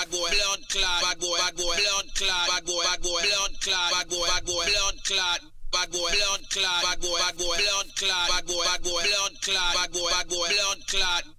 boy, blood clot, bad boy, blood clot, bad boy, blood clot, bad boy, blood clot. Bad boy, blood clot, bad boy, blood clot, bad boy, blood clot, bad boy, blood clot.